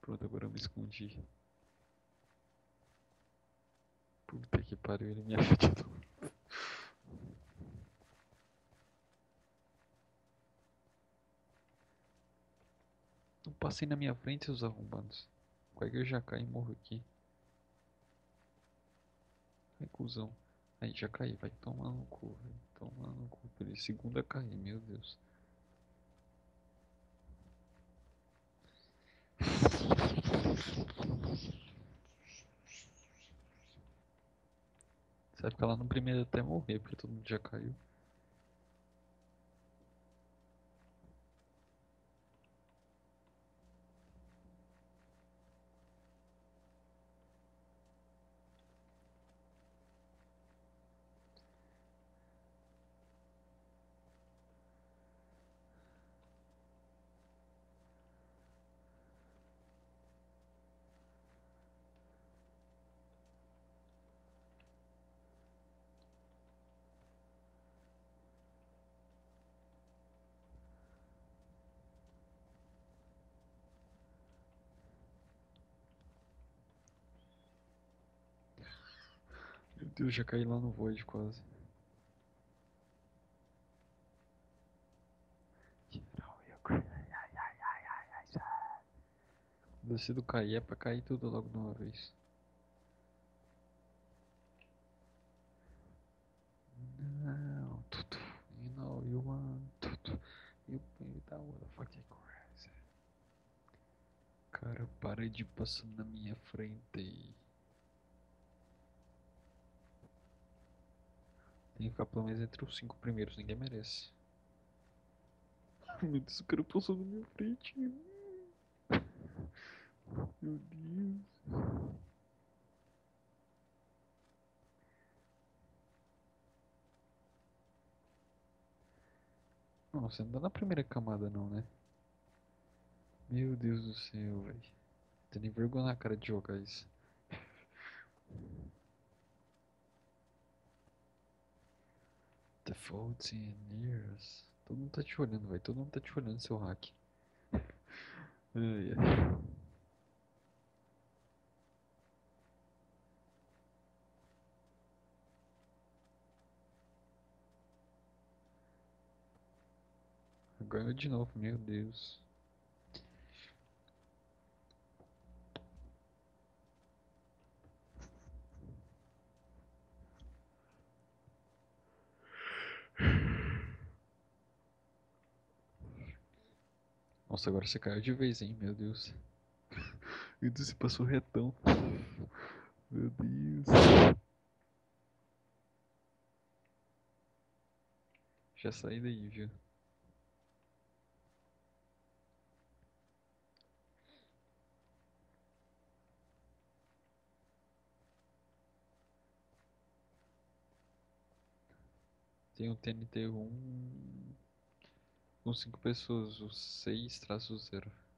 Pronto, agora eu me escondi. Puta que pariu, ele me achou de novo. Não passei na minha frente, seus arrombados. Qual é que eu já caí e morro aqui? Ai, cuzão. Aí, já caí. Vai tomar no cu, velho. Tomar no cu. Pela segunda caí, meu Deus. Você vai ficar lá no primeiro até morrer, porque todo mundo já caiu. Meu Deus, já caí lá no Void quase. Decido cair é pra cair tudo logo de uma vez. Não, tudo. You know you want tudo. You pay that motherfucking crazy. Cara, para de passar na minha frente. Tem que ficar pelo menos entre os 5 primeiros, ninguém merece. Meu Deus, o cara passou na minha frente. Meu Deus. Não, você não tá na primeira camada não, né? Meu Deus do céu, velho. Tem nem vergonha na cara de jogar isso. The 14 years. Todo mundo tá te olhando, velho. Todo mundo tá te olhando, seu hack. Ai, ai. Ganhou de novo, meu Deus. Nossa, agora você caiu de vez, hein? Meu Deus. Meu Deus, você passou retão. Meu Deus. Já saí daí, viu? Tem o TNT 1 com 5 pessoas, o 6-0.